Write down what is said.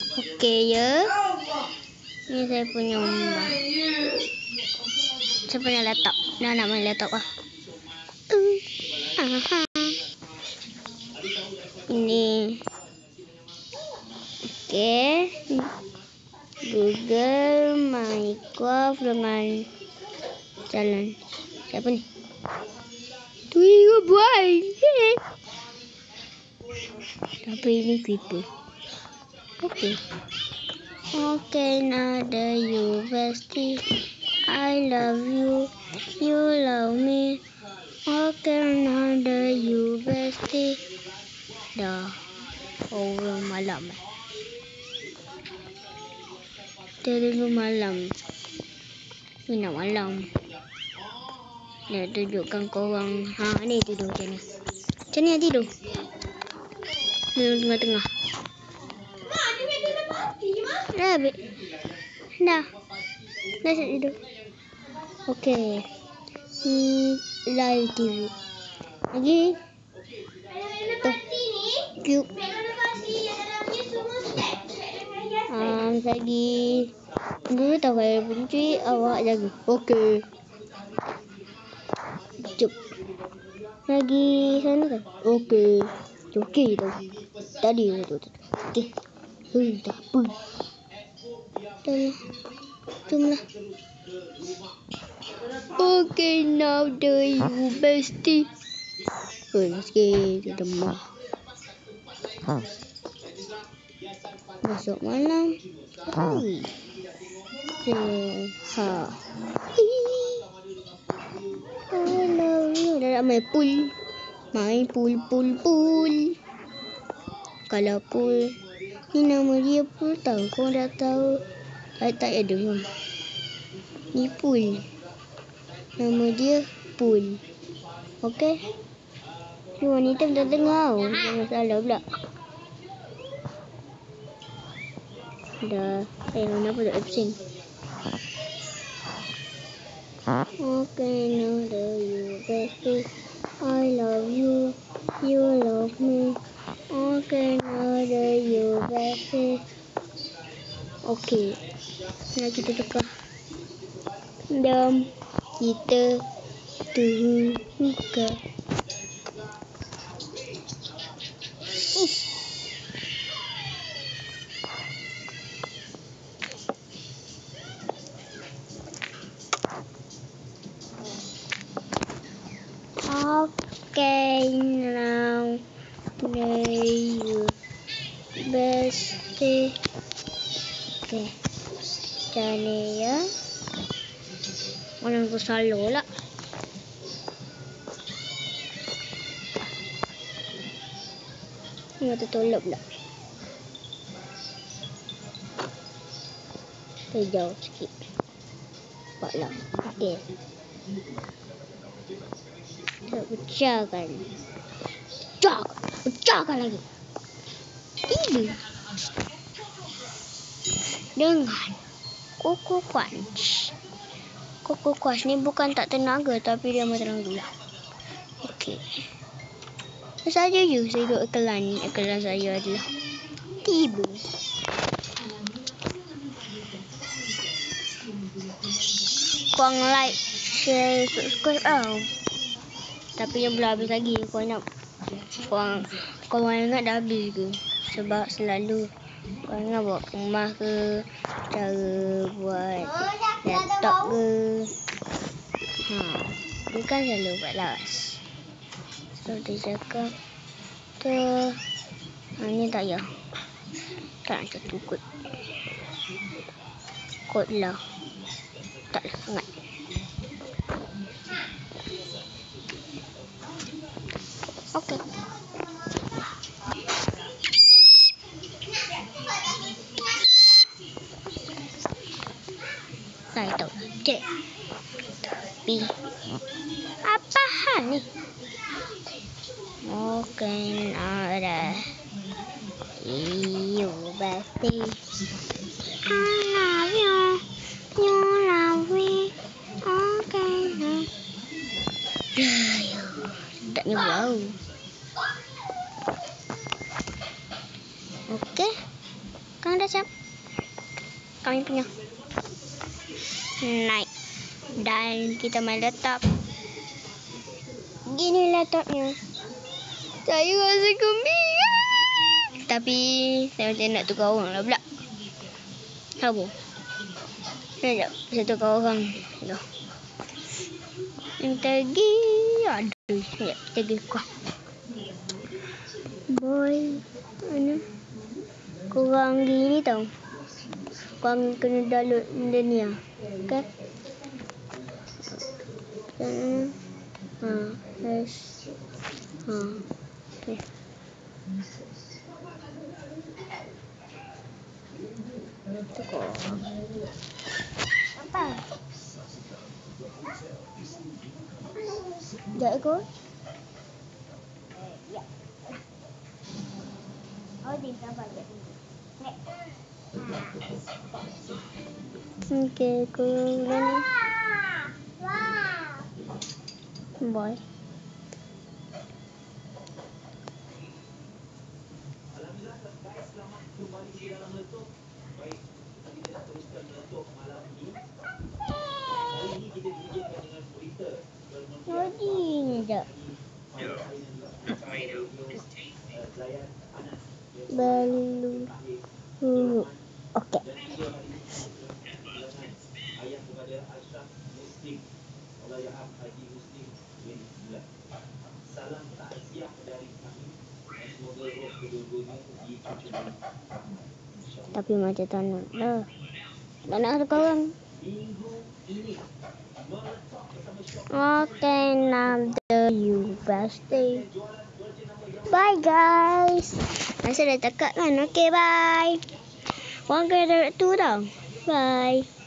Okey ya. Ni saya punya rumah. Saya punya laptop. Nak main laptop ah. Aha. Ini. Okey. Google Minecraft dengan jalan. Siapa ni? Twiga boy. Tapi ini creeper. Okey. Okay, now the you bestie. I love you. You love me. Okay, now the you bestie. Dah. Orang malam. Terlalu malam. Ini nak malam. Nak tunjukkan korang. Ha, ni tidur macam ni. Macam ni nak tidur. Ni tengah-tengah. Dah habis. Dah. Dah siap tidur. Okey. Live TV. Lagi. Cube. Lagi. Dulu tak payah kunci. Awak jaga. Okey. Cuk. Lagi sana kan? Okey. Okey tu. Tadi tu. Okey. Tak apa. Jomlah. Okay, now the you bestie. Sikit kita mah. Masuk malam. Ha. Dah nak main pool. Main pool. Kalau pool. Ni nama dia pool tau. Kau dah tahu. Saya tak ada dengar. Ni pool. Nama dia pool. Okey. Ni wanita tak dengar. Jangan salah pula. Dah. Kenapa tak absent? Okay, now the you bestie. I love you. You love me. Okay, now the you bestie. Okey. Nak kita tukar. Jom kita tukar. Okay, now the you bestie. Okay. Jadi ya. Orang tu selalu lah. Ni mata tolak pula. Jauh sikit. Nampaklah. Okey. Kita pecahkan. Pecahkan lagi. Ini. Dengan Coco Crunch. Coco Crunch ni bukan tak tenaga tapi dia mah tenaga lah. Okey. Saja je saya ikut iklan. Iklan saya adalah tiba. Korang like, share, subscribe tau. Tapi yang belum habis lagi. Korang ingat dah habis ke? Sebab selalu korang ingat buat rumah ke, cara buat laptop ke. Dia kan selalu buat lawas. So dia cakap ni tak payah. Tak macam tu kot. Kot lah. Taklah sangat. Okey. Saya tahu lah. Cek. Tapi apa hal ni? Okey, ada. You bestie. I love you. You love me. Okay. Tak ni bau. Okey. Kan dah macam kami punya. Naik. Dan kita main laptop. Gini laptopnya. Saya rasa gembira. Tapi saya macam nak tukar orang lah pula. Apa? Sekejap. Saya tukar orang. Dah. Kita pergi. Aduh. Sekejap. Kita pergi kuah. Boy. Mana? Korang gini tau. Korang kena download benda ni lah. Okay? Yes. Okay. Tukar. Apa? Sekejap kot. Ya. Oh, dia sabar je. Okay, kurang. Boy. Belum. Okey. Tapi macam tak nak lah. Tak nak ada kawan. Okay, now you best day. Bye guys. Saya dah cakap kan. Okay, bye. Orang kena tu tau. Bye.